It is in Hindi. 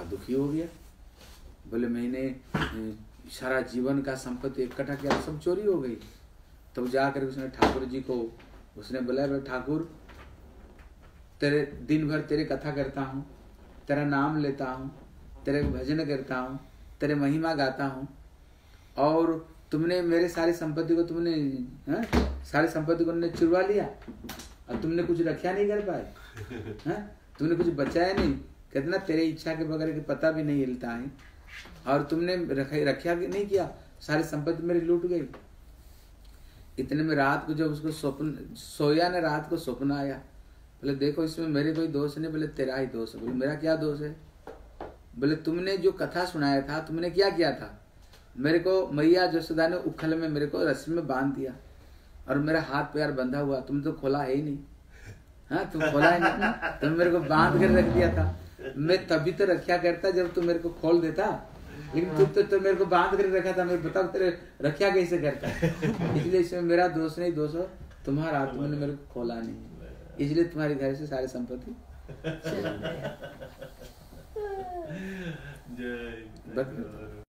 दुखी हो गया। बोले मैंने सारा जीवन का संपत्ति इकट्ठा किया, सब चोरी हो गई। तब जाकर उसने ठाकुर जी को उसने बोला, ठाकुर तेरे दिन भर तेरे कथा करता हूँ, तेरा नाम लेता हूँ, तेरे भजन करता हूँ, तेरे महिमा गाता हूँ, और तुमने मेरे सारी संपत्ति को सारी संपत्ति को चुरवा लिया और तुमने कुछ रक्षा नहीं कर पाए, तुमने कुछ बचाया नहीं। कितना तेरे इच्छा के बगैर के पता भी नहीं हिलता है, और तुमने रक्षा नहीं किया, सारी संपत्ति मेरी लूट गई। इतने में रात को जब उसको स्वप्न सोया ने, रात को स्वप्न आया। बोले देखो इसमें मेरे कोई दोष नहीं। बोले तेरा ही दोष है। बोले मेरा क्या दोष है? बोले तुमने जो कथा सुनाया था, तुमने क्या किया था? मेरे को मैया जसोदा ने उखल में मेरे को रस्सी में बांध दिया और मेरा हाथ पैर बंधा हुआ, तुम तो खोला है ही नहीं। हाँ, तुम खोला है नहीं, तुम मेरे को बांध कर रख दिया था। मैं तभी तो रक्षा करता जब तुम मेरे को खोल देता, लेकिन तुम तो मेरे को बांध कर रखा था। मैं बताओ तेरे रक्षा कैसे करता? इसलिए इसमें मेरा दोष नहीं, दोष हो तुम्हारा, तुमने मेरे को खोला नहीं, इसलिए तुम्हारे घर से सारी संपत्ति जय